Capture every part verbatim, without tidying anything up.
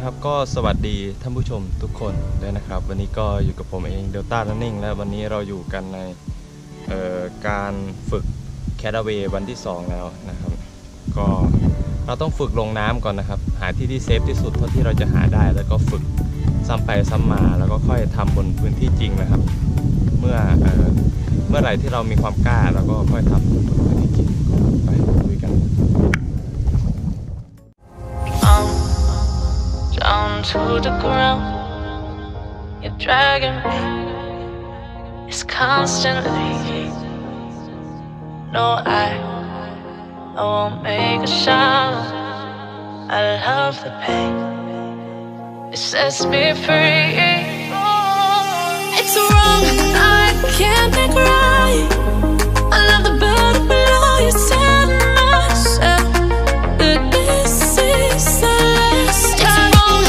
นะครับก็สวัสดีท่านผู้ชมทุกคนเลยนะครับวันนี้ก็อยู่กับผมเองเดลต้ารันนิ่งและวันนี้เราอยู่กันในการฝึกแคทเวย์วันที่สองแล้วนะครับก็เราต้องฝึกลงน้ำก่อนนะครับหาที่ที่เซฟที่สุดเท่าที่เราจะหาได้แล้วก็ฝึกซ้ำไปซ้ำมาแล้วก็ค่อยทำบนพื้นที่จริงนะครับเมื่อเอ่อเมื่อไหร่ที่เรามีความกล้าเราก็ค่อยทำบนพื้นที่จริงไปคุยกัน Down to the ground, you're dragging me. It's constantly. No, I, I won't make a sound. I love the pain. It sets me free. It's wrong, I can't make right. I love the bird below you. Tell myself that this is the last time.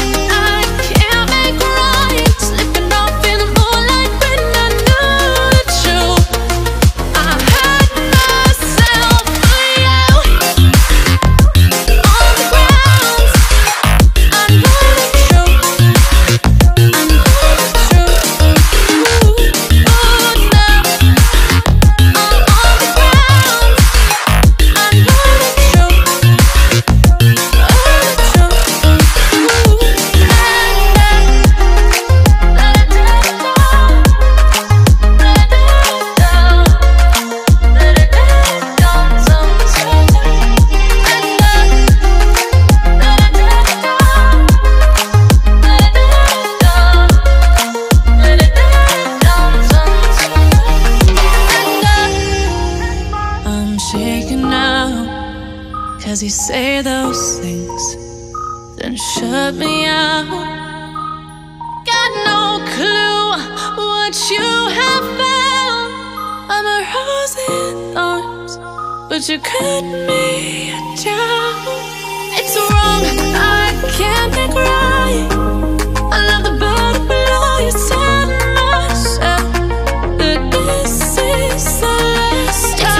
Cause you say those things, then shut me out. Got no clue what you have found. I'm a rose in thorns, but you cut me down. It's wrong, I can't think right. I love the bird below you. Tell myself that this is the last time.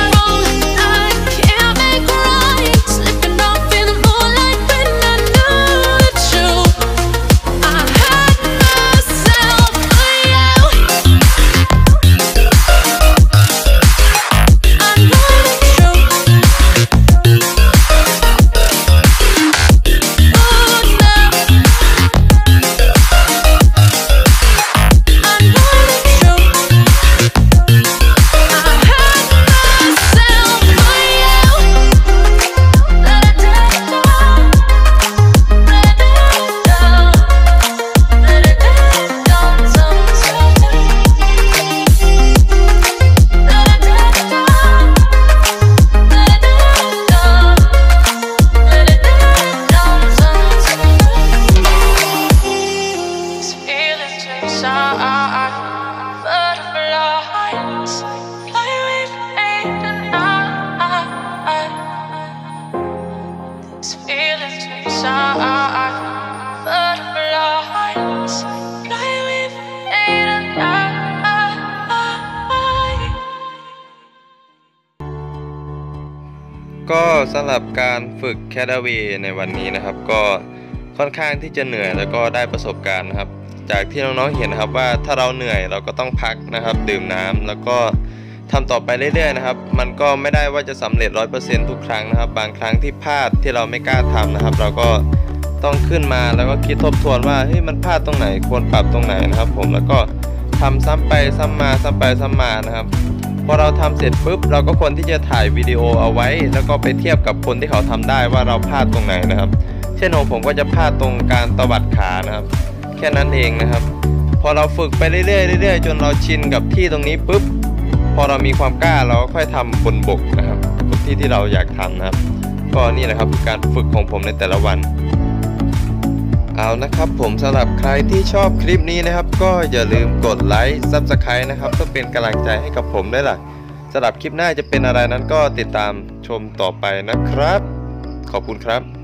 ก็สำหรับการฝึกแคทเวย์ในวันนี้นะครับก็ค่อนข้างที่จะเหนื่อยแล้วก็ได้ประสบการณ์นะครับจากที่น้องๆเห็นนะครับว่าถ้าเราเหนื่อยเราก็ต้องพักนะครับดื่มน้ำแล้วก็ทำต่อไปเรื่อยๆนะครับมันก็ไม่ได้ว่าจะสำเร็จ ร้อยเปอร์เซ็นต์ ทุกครั้งนะครับบางครั้งที่พลาดที่เราไม่กล้าทำนะครับเราก็ต้องขึ้นมาแล้วก็คิดทบทวนว่าเฮ้ยมันพลาดตรงไหนควรปรับตรงไหนนะครับผมแล้วก็ทำซ้ำไปซ้ำมาซ้ำไปซ้ำมานะครับพอเราทำเสร็จปุ๊บเราก็ควรที่จะถ่ายวิดีโอเอาไว้แล้วก็ไปเทียบกับคนที่เขาทำได้ว่าเราพลาดตรงไหนนะครับเช่นของผมก็จะพลาดตรงการตวัดขานะครับแค่นั้นเองนะครับพอเราฝึกไปเรื่อยๆเรื่อยๆจนเราชินกับที่ตรงนี้ปุ๊บพอเรามีความกล้าเราก็ค่อยทำบนบกนะครับบนที่ที่เราอยากทำนะครับก็นี่แหละครับคือการฝึกของผมในแต่ละวันเอานะครับผมสำหรับใครที่ชอบคลิปนี้นะครับก็อย่าลืมกดไลค์ ซับสไครบ์ นะครับเพื่อเป็นกำลังใจให้กับผมด้วยล่ะสำหรับคลิปหน้าจะเป็นอะไรนั้นก็ติดตามชมต่อไปนะครับขอบคุณครับ